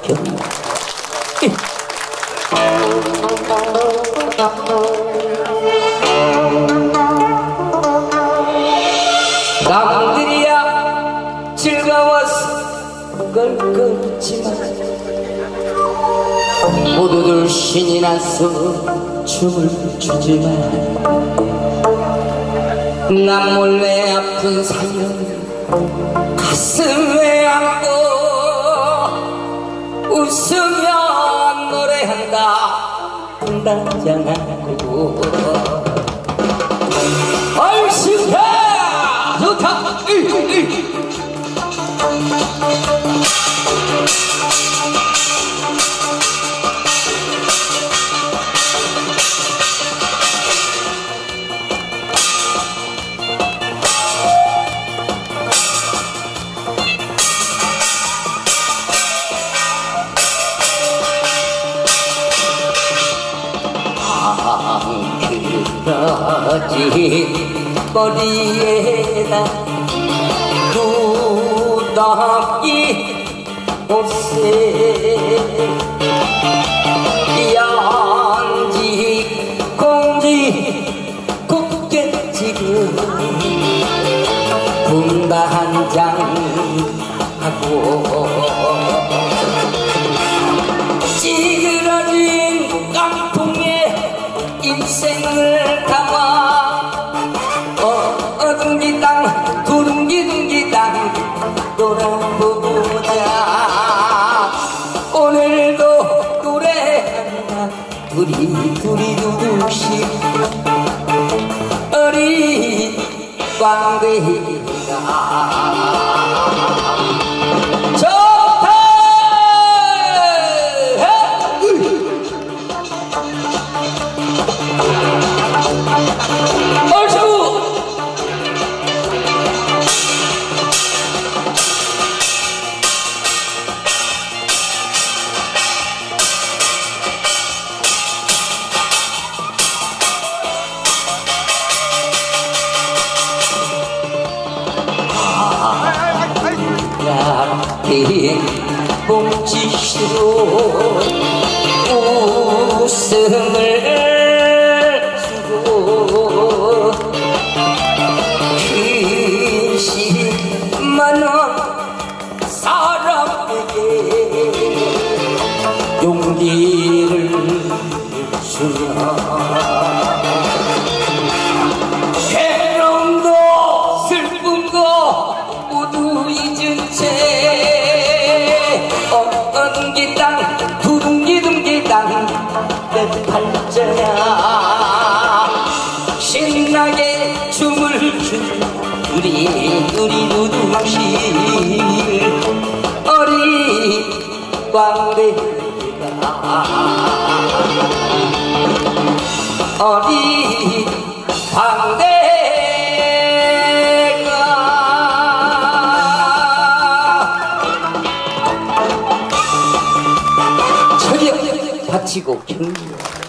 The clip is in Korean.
경로. 남들이야 즐거워서 껄끄럽지만 모두들 신이 나서 춤을 추지만 난 몰래 아픈 사연 가슴에 안고 웃으며 노래한다 한다잖아고. 얼씨구나 좋다. 그러지 머리에다 두덕이 옷에 양지 공지 곱게 지금 분다 한장 하고 찌그러진 깡통에 인생을 담아 어둥기 땅 두둥기 땅 돌아보자. 오늘도 노래한다 둘이 두둑씩 어린 광대가 봄짓으로 웃음을 주고 근심만한 사람에게 용기를 주며 괴로움도 슬픔도 모두 잊은 채 어둥기 땅 두둥기 땅 내 팔자야 신나게 춤을 추는 우리 두둥실 어린 광대가 어린 광대 바치고 경력